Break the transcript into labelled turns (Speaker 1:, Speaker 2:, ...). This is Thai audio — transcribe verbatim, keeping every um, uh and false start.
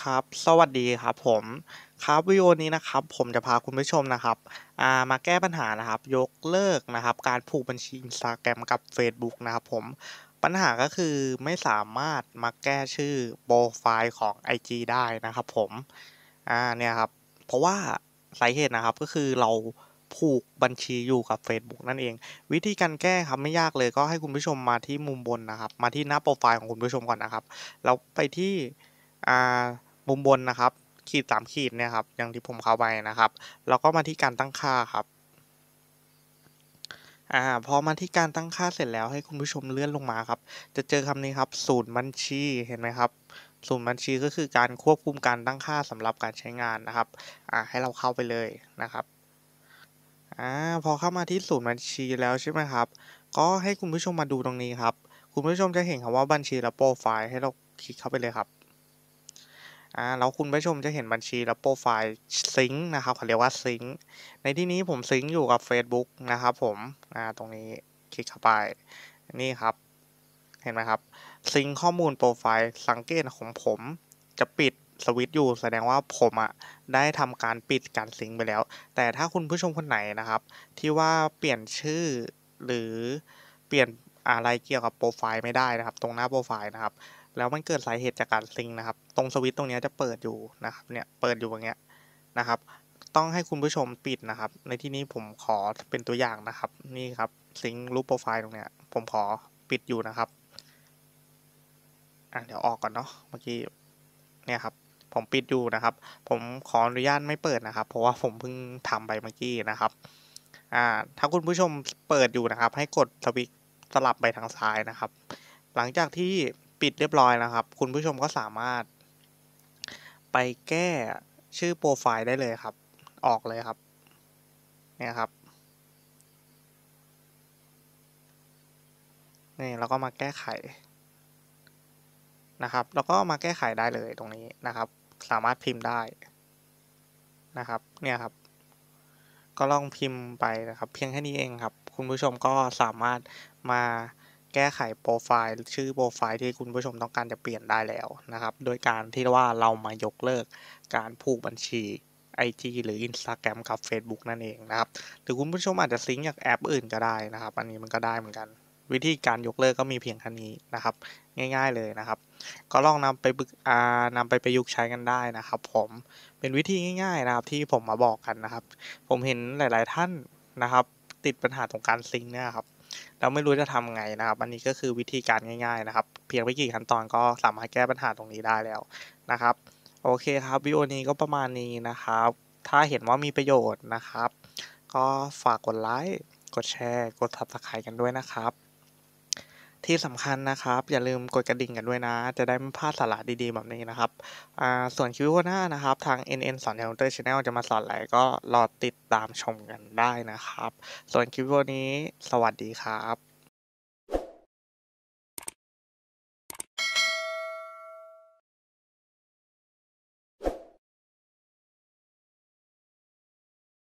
Speaker 1: ครับสวัสดีครับผมครับวิดีโอนี้นะครับผมจะพาคุณผู้ชมนะครับอ่ามาแก้ปัญหานะครับยกเลิกนะครับการผูกบัญชี Instagram กับเฟซบุ๊กนะครับผมปัญหาก็คือไม่สามารถมาแก้ชื่อโปรไฟล์ของไอจีได้นะครับผมอ่าเนี่ยครับเพราะว่าสาเหตุนะครับก็คือเราผูกบัญชีอยู่กับเฟซบุ๊กนั่นเองวิธีการแก้ครับไม่ยากเลยก็ให้คุณผู้ชมมาที่มุมบนนะครับมาที่หน้าโปรไฟล์ของคุณผู้ชมก่อนนะครับแล้วไปที่อ่า มุมบนนะครับขีดสามขีดเนี่ยครับอย่างที่ผมเข้าไปนะครับแล้วก็มาที่การตั้งค่าครับอ่าพอมาที่การตั้งค่าเสร็จแล้วให้คุณผู้ชมเลื่อนลงมาครับจะเจอคำนี้ครับศูนย์บัญชีเห็นไหมครับศูนย์บัญชีก็คือการควบคุมการตั้งค่าสำหรับการใช้งานนะครับอ่าให้เราเข้าไปเลยนะครับอาพอเข้ามาที่ศูนย์บัญชีแล้วใช่ไหมครับก็ให้คุณผู้ชมมาดูตรงนี้ครับคุณผู้ชมจะเห็นคำว่าบัญชีและโปรไฟล์ให้เราคลิกเข้าไปเลยครับ อาแล้วคุณผู้ชมจะเห็นบัญชีและโปรไฟล์ซิงก์นะครับเขาเรียกว่าซิงก์ในที่นี้ผมซิงก์อยู่กับเฟซบุ๊กนะครับผมอาตรงนี้คลิกเข้าไปนี่ครับเห็นไหมครับซิงก์ข้อมูลโปรไฟล์สังเกตของผมจะปิดสวิตช์อยู่แสดงว่าผมอะได้ทำการปิดการซิงก์ไปแล้วแต่ถ้าคุณผู้ชมคนไหนนะครับที่ว่าเปลี่ยนชื่อหรือเปลี่ยนอะไรเกี่ยวกับโปรไฟล์ไม่ได้นะครับตรงหน้าโปรไฟล์นะครับ แล้วมันเกิดสาเหตุจากการซิงค์นะครับตรงสวิตช์ตรงเนี้ยจะเปิดอยู่นะครับเนี่ยเปิดอยู่อย่างเงี้ยนะครับต้องให้คุณผู้ชมปิดนะครับในที่นี้ผมขอเป็นตัวอย่างนะครับนี่ครับซิงค์รูปโปรไฟล์ตรงเนี้ยผมขอปิดอยู่นะครับอ่ะเดี๋ยวออกก่อนเนาะเมื่อกี้เนี่ยครับผมปิดอยู่นะครับผมขออนุญาตไม่เปิดนะครับเพราะว่าผมเพิ่งทำไปเมื่อกี้นะครับอ่าถ้าคุณผู้ชมเปิดอยู่นะครับให้กดสวิตช์สลับไปทางซ้ายนะครับหลังจากที่ปิดเรียบร้อยนะครับคุณผู้ชมก็สามารถ ไปแก้ชื่อโปรไฟล์ได้เลยครับออกเลยครับเนี่ยครับนี่แล้วก็มาแก้ไขนะครับแล้วก็มาแก้ไขได้เลยตรงนี้นะครับสามารถพิมพ์ได้นะครับเนี่ยครับก็ลองพิมพ์ไปนะครับเพียงแค่นี้เองครับคุณผู้ชมก็สามารถมาแก้ไขโปรไฟล์ชื่อโปรไฟล์ที่คุณผู้ชมต้องการจะเปลี่ยนได้แล้วนะครับโดยการที่ว่าเรามายกเลิกการผูกบัญชีไอจีหรือ Instagram กับเฟซบุ๊กนั่นเองนะครับ หรือคุณผู้ชมอาจจะซิงก์จากแอปอื่นก็ได้นะครับอันนี้มันก็ได้เหมือนกันวิธีการยกเลิกก็มีเพียงแค่นี้นะครับง่ายๆเลยนะครับก็ลองนำไปบึกอ่านำไปประยุกต์ใช้กันได้นะครับผมเป็นวิธีง่ายๆนะครับที่ผมมาบอกกันนะครับผมเห็นหลายๆท่านนะครับติดปัญหาตรงการซิงก์เนี่ยครับแล้วไม่รู้จะทำไงนะครับอันนี้ก็คือวิธีการง่ายๆนะครับเพียงไม่กี่ขั้นตอนก็สามารถแก้ปัญหาตรงนี้ได้แล้วนะครับโอเคครับวิดีโอนี้ก็ประมาณนี้นะครับถ้าเห็นว่ามีประโยชน์นะครับ ก็ฝากกดไลค์กดแชร์กด ซับสไครบ์ กันด้วยนะครับที่สำคัญนะครับอย่าลืมกดกระดิ่งกันด้วยนะจะได้ไม่พลาดสาระดีๆแบบนี้นะครับอ่าส่วนคลิปหน้านะครับทาง เอ็น เอ็น สอนแนวเตอร์ชาแนลจะมาสอนอะไรก็รอติดตามชมกันได้นะครับส่วนคลิปวันนี้สวัสดีครับ